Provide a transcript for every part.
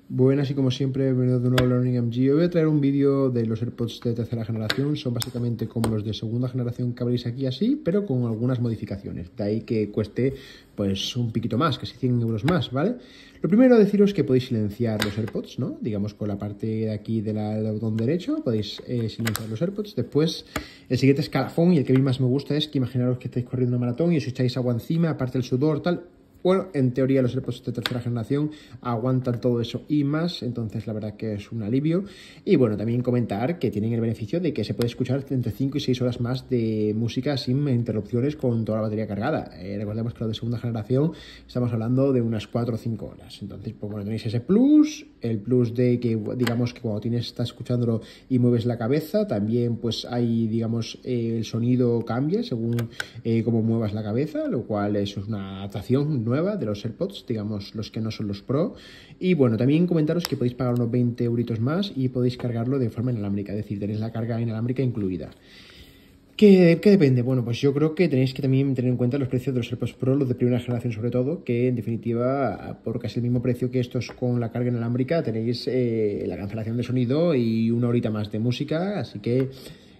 Buenas y como siempre, bienvenidos de nuevo a Learning MG. Hoy voy a traer un vídeo de los AirPods de tercera generación. Son básicamente como los de segunda generación que veréis aquí así, pero con algunas modificaciones. De ahí que cueste pues un piquito más, casi 100 euros más, ¿vale? Lo primero deciros que podéis silenciar los AirPods, ¿no? Digamos con la parte de aquí del botón derecho podéis silenciar los AirPods. Después, el siguiente escalafón y el que a mí más me gusta es que imaginaros que estáis corriendo un maratón y os echáis agua encima, aparte el sudor, tal. Bueno, en teoría los AirPods de tercera generación aguantan todo eso y más, entonces la verdad que es un alivio. Y bueno, también comentar que tienen el beneficio de que se puede escuchar entre 5 y 6 horas más de música sin interrupciones con toda la batería cargada. Recordemos que lo de segunda generación estamos hablando de unas 4 o 5 horas. Entonces, pues bueno, tenéis ese plus, el plus de que digamos que cuando estás escuchándolo y mueves la cabeza, también pues hay, digamos, el sonido cambia según cómo muevas la cabeza, lo cual eso es una adaptación nueva de los AirPods, digamos los que no son los Pro. Y bueno, también comentaros que podéis pagar unos 20 euritos más y podéis cargarlo de forma inalámbrica, es decir, tenéis la carga inalámbrica incluida. ¿Qué depende? Bueno, pues yo creo que tenéis que también tener en cuenta los precios de los AirPods Pro, los de primera generación sobre todo, que en definitiva, por casi el mismo precio que estos con la carga inalámbrica, tenéis la cancelación de sonido y una horita más de música, así que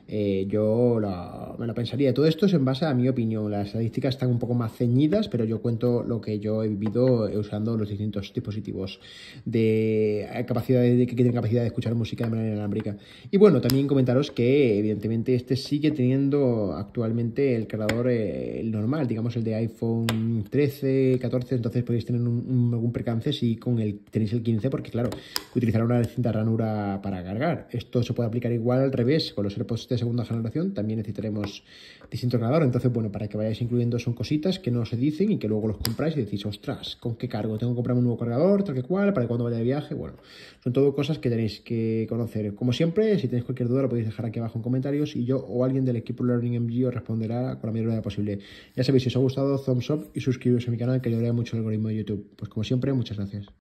me lo pensaría. Todo esto es en base a mi opinión. Las estadísticas están un poco más ceñidas, pero yo cuento lo que yo he vivido usando los distintos dispositivos de capacidad que tienen capacidad de escuchar música de manera inalámbrica. Y bueno, también comentaros que evidentemente este sigue teniendo actualmente el cargador el normal, digamos el de iPhone 13, 14, entonces podéis tener algún percance si con el tenéis el 15, porque claro, utilizará una distinta ranura para cargar. Esto se puede aplicar igual al revés con los AirPods de segunda generación, también necesitaremos distinto cargador. Entonces, bueno, para que vayáis incluyendo son cositas que no se dicen y que luego los compráis y decís, ostras, ¿con qué cargo? Tengo que comprarme un nuevo cargador, tal que cual, para cuando vaya de viaje. Bueno, son todo cosas que tenéis que conocer. Como siempre, si tenéis cualquier duda lo podéis dejar aquí abajo en comentarios y yo o alguien del equipo Learning MG os responderá con la mayor brevedad posible. Ya sabéis, si os ha gustado, thumbs up y suscribiros a mi canal, que ayudaría mucho al algoritmo de YouTube. Pues como siempre, muchas gracias.